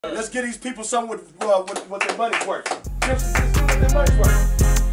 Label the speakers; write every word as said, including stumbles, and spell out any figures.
Speaker 1: Let's give these people something with, uh, with, with their money's worth. Give them some with their money's worth.